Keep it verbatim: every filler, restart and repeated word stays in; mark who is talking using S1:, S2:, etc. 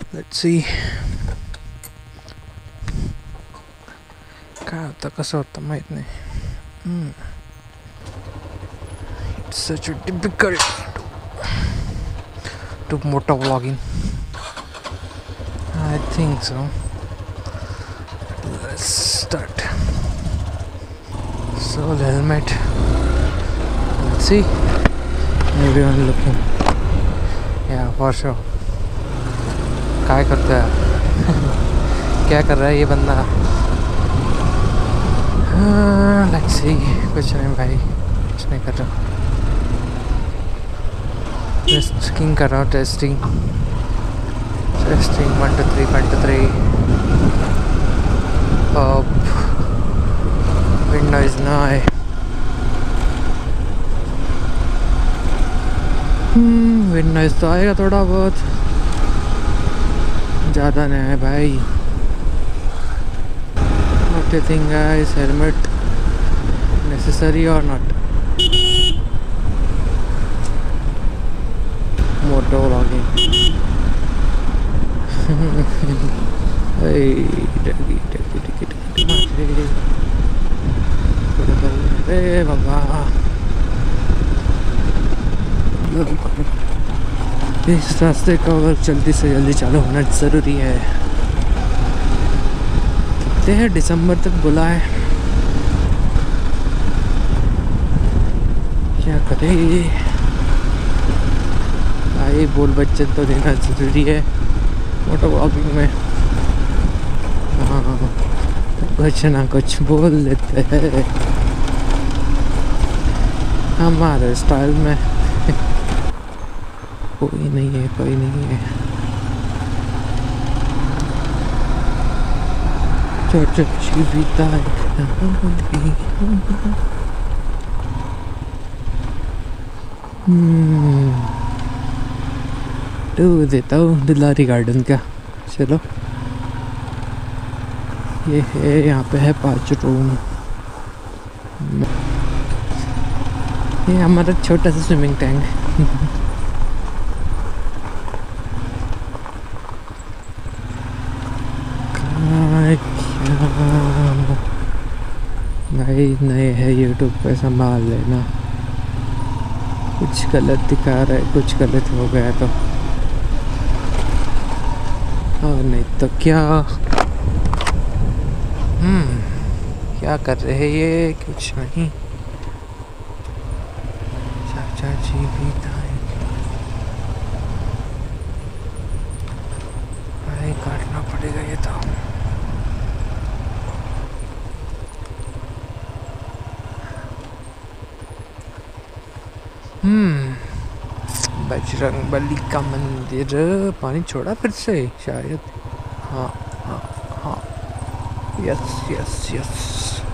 S1: Let's see काय होतं कसं होतं माहीत नाही. It's such a difficult to moto vlogging. I think so. Let's start. So the helmet. Let's see. Everyone looking. Yeah, for sure. क्या करता है? क्या कर रहा है ये बंदा? Let's see. कुछ नहीं भाई, कुछ नहीं कर रहा. टेस्टिंग कर रहा हूँ, testing. Testing one two three one two three. Up. Wind noise now. Hmm. Wind noise तो आएगा थोड़ा बहुत. ज़्यादा नहीं है भाई. What do you think guys? Helmet necessary or not? Moto vlogging. Hey, dagi, dagi, dagi, dagi, hey, बाबा. इस रास्ते का वर्क जल्दी से जल्दी चालू होना ज़रूरी है. कितने हैं दिसंबर तक बोला है. क्या करें भाई, बोल बच्चन तो देना ज़रूरी है मोटो व्लॉगिंग में. हाँ, कुछ ना कुछ बोल लेते हैं हमारे स्टाइल में. कोई नहीं है, कोई नहीं है. टू देता हूँ दिलारी गार्डन का. चलो ये है, यहाँ पे है पाँच रूम. ये हमारा छोटा सा स्विमिंग टैंक. भाई नए है यूट्यूब पे, संभाल लेना. कुछ गलत दिखा रहा है, कुछ गलत हो गया तो, और नहीं तो क्या. हम्म क्या कर रहे हैं ये? कुछ नहीं. चाचा जी भी भाई काटना पड़ेगा ये तो. हम्म बजरंगबली का मंदिर. पानी छोड़ा फिर से शायद. हाँ हाँ हाँ. Yes yes yes.